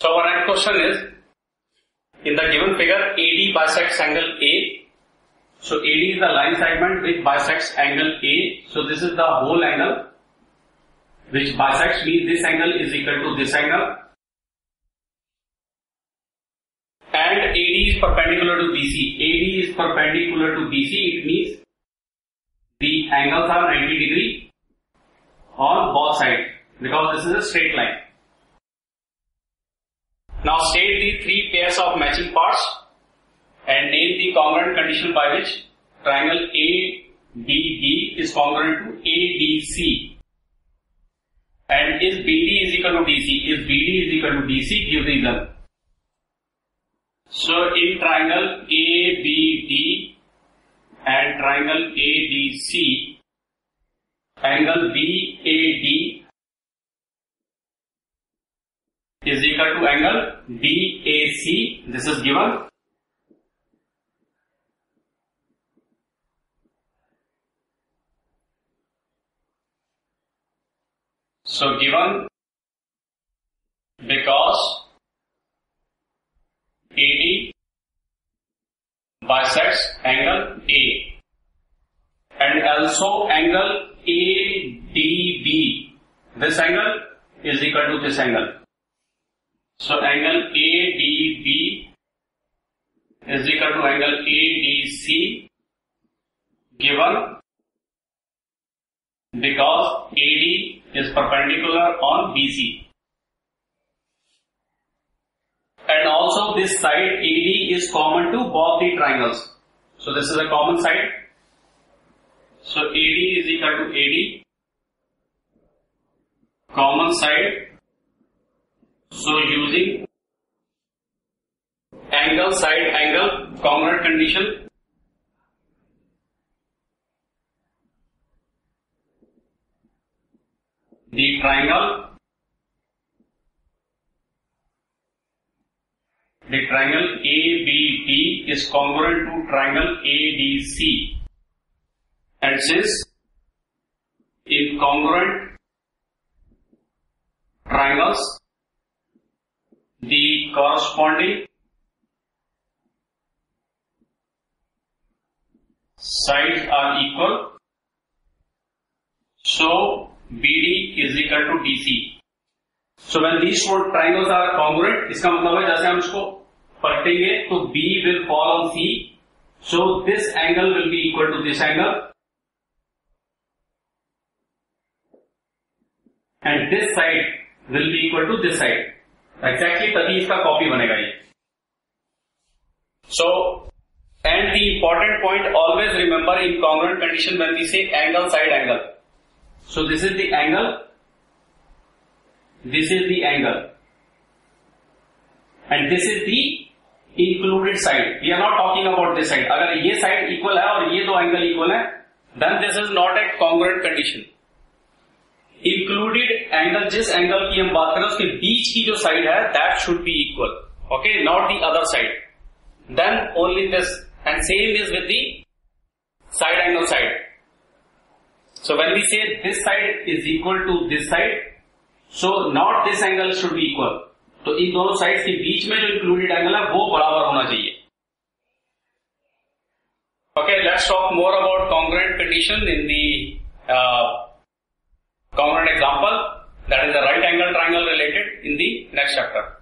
So our next question is, in the given figure, AD bisects angle A. So AD is the line segment which bisects angle A. So this is the whole angle which bisects, means this angle is equal to this angle. And AD is perpendicular to BC. AD is perpendicular to BC. It means the angles are 90 degree on both sides because this is a straight line. Now state the three pairs of matching parts and name the congruent condition by which triangle ADB is congruent to ADC. And is BD is equal to DC? If BD is equal to DC, give reason. So in triangle ABD and triangle ADC, angle BAD is equal to angle BAC. This is given. So given because AD bisects angle A and also angle ADB. This angle is equal to this angle. So angle ADB is equal to angle ADC given because AD is perpendicular on BC. And also this side AD is common to both the triangles. So this is a common side. So AD is equal to AD, common side. So using angle side angle congruent condition, the triangle ABD is congruent to triangle ADC, and since in congruent triangles the corresponding sides are equal, so BD is equal to DC. So when these four triangles are congruent, इसका मतलब है जैसे हम इसको पलटेंगे तो B will fall on C, so this angle will be equal to this angle and this side will be equal to this side. Exactly तभी इसका copy बनेगा ये. So and the important point, always remember in congruent condition when we say angle side angle. So this is the angle, this is the angle, and this is the included side. We are not talking about this side. अगर ये side equal है और ये दो angle equal है, then this is not a congruent condition. Included angle, जिस angle की हम बात करें उसके बीच की जो side है, that should be equal. Okay, not the other side. Then only this, and same is with the side angle side. So when we say this side is equal to this side, so not this angle should be equal. तो इन दोनों sides के बीच में जो included angle है वो बराबर होना चाहिए. Okay, let's talk more about congruent condition in the congruent example, that is the right angle triangle related, in the next chapter.